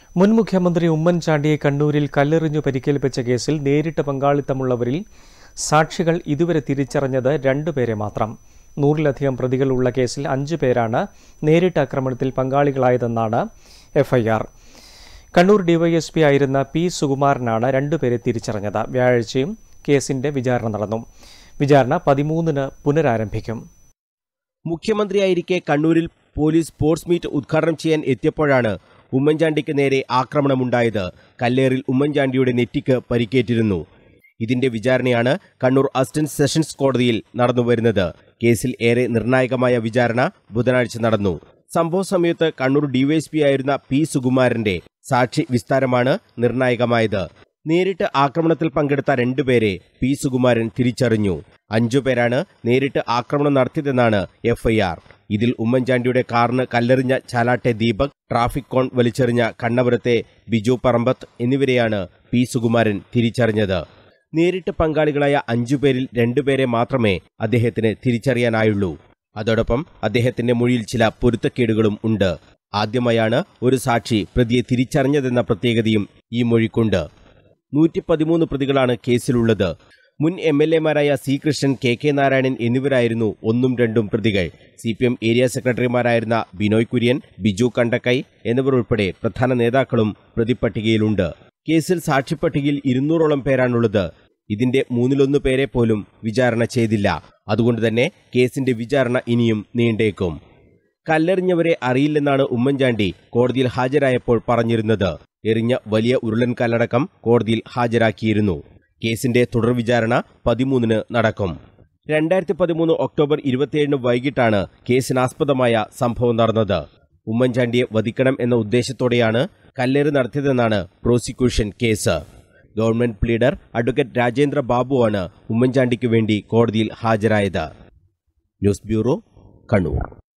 മുൻ മുഖ്യമന്ത്രി ഉമ്മൻചാണ്ടിയെ കണ്ണൂരിൽ കല്ലെറിഞ്ഞു പരിക്കേൽപ്പിച്ച കേസിൽ നേരിട്ട് പങ്കാളിത്തമുള്ളവരിൽ സാക്ഷികൾ ഇതുവരെ തിരിച്ചറിഞ്ഞത് 2 പേരെ മാത്രം. 100-ലധികം പ്രതികളുള്ള കേസിൽ 5 പേരാണ് നേരിട്ട് ആക്രമണത്തിൽ പങ്കാളികളായതെന്നാണ് എഫ്ഐആർ. കണ്ണൂർ ഡിവൈഎസ്പി ആയിരുന്ന പി സുകുമാരനാണ് 2 പേരെ തിരിച്ചറിഞ്ഞത്. വ്യാഴാഴ്ചയും കേസിന്റെ വിചാരണ നടന്നു. വിചാരണ 13-ന് പുനരാരംഭിക്കും. മുഖ്യമന്ത്രിയായിരിക്കെ കണ്ണൂരിൽ പോലീസ് സ്പോർട്സ് മീറ്റ് ഉദ്ഘാടനം ചെയ്യാൻ എത്തിയപ്പോഴാണ് ഉമ്മൻചാണ്ടിക്ക് നേരെ ആക്രമണമുണ്ടായത്. കല്ലേറിൽ ഉമ്മൻചാണ്ടിയുടെ നെറ്റിക്ക് പരിക്കേറ്റിരുന്നു. ഇതിന്റെ വിചാരണയാണ് കണ്ണൂർ അസിസ്റ്റന്റ് സെഷൻസ് കോടതിയിൽ നടന്നുവരുന്നത്. കേസിൽ ഏറെ നിർണായകമായ വിചാരണ ബുധനാഴ്ച നടന്നു. സംഭവ സമയത്ത് കണ്ണൂർ ഡിവൈഎസ്പി ആയിരുന്ന പി സുകുമാരന്റെ സാക്ഷി വിസ്താരമാണ് നിർണായകമായത്. നേരിട്ട് ആക്രമണത്തിൽ പങ്കെടുത്ത 2 പേരെ പി സുകുമാരൻ തിരിച്ചറിഞ്ഞു. 5 പേരാണ് നേരിട്ട് ആക്രമണം നടത്തിയതെന്നാണ് എഫ്ഐആർ. ഇതിൽ ഉമ്മൻചാണ്ടിയുടെ കാറിന് കല്ലെറിഞ്ഞ ചാലാട്ടെ ദീപക്, ട്രാഫിക് കോൺ വലിച്ചെറിഞ്ഞ കണ്ണപുരത്തെ ബിജു പറമ്പത്ത് എന്നിവരെയാണ് പി സുകുമാരൻ തിരിച്ചറിഞ്ഞത്. നേരിട്ട് പങ്കാളികളായ 5 പേരിൽ 2 പേരെ മാത്രമേ അദ്ദേഹത്തിന് തിരിച്ചറിയാനായുള്ളൂ. അതോടൊപ്പം അദ്ദേഹത്തിന്റെ മൊഴിയിൽ ചില പൊരുത്തക്കേടുകളും ഉണ്ട്. ആദ്യമായാണ് ഒരു സാക്ഷി പ്രതിയെ തിരിച്ചറിഞ്ഞതെന്ന പ്രത്യേകതയും ഈ മൊഴിക്കുണ്ട്. 113 പ്രതികളാണ് കേസിലുള്ളത്. മുൻ MLA-മാരായ സി കൃഷ്ണൻ, കെ നാരായണൻ എന്നിവരായിരുന്നു 1ഉം 2ഉം പ്രതികൾ. CPM ഏരിയ സെക്രട്ടറിമാരായിരുന്ന ബിനോയ് കുര്യൻ, ബിജു കണ്ടക്കൈ എന്നിവർ ഉൾപ്പെടെ പ്രധാന നേതാക്കളും പ്രതിപ്പട്ടികയിലുണ്ട്. കേസിൽ സാക്ഷിപ്പട്ടികയിൽ 200ഓളം പേരാണുള്ളത്. ഇതിന്റെ 1/3 പേരെ പോലും വിചാരണ ചെയ്തില്ല. അതുകൊണ്ട് തന്നെ കേസിന്റെ വിചാരണ ഇനിയും നീണ്ടേക്കും. കല്ലെറിഞ്ഞവരെ അറിയില്ലെന്നാണ് ഉമ്മൻചാണ്ടി കോടതിയിൽ ഹാജരായപ്പോൾ പറഞ്ഞിരുന്നത്. എറിഞ്ഞ വലിയ ഉരുളൻ കല്ലടക്കം കോടതിയിൽ ഹാജരാക്കിയിരുന്നു. കേസിന്റെ തുടർ വിചാരണ 13-ന് നടക്കും. 2013 ഒക്ടോബർ 27 വൈകിട്ടാണ് കേസിനാസ്പദമായ സംഭവം നടന്നത്. ഉമ്മൻചാണ്ടിയെ വധിക്കണം എന്ന ഉദ്ദേശത്തോടെയാണ് കല്ലേറ് നടത്തിയതെന്നാണ് prosecution case. Government pleader advocate Rajendra ബാബുവാണ് ഉമ്മൻചാണ്ടിക്ക് വേണ്ടി കോടതിയിൽ ഹാജരായത്. News bureau, Kannur.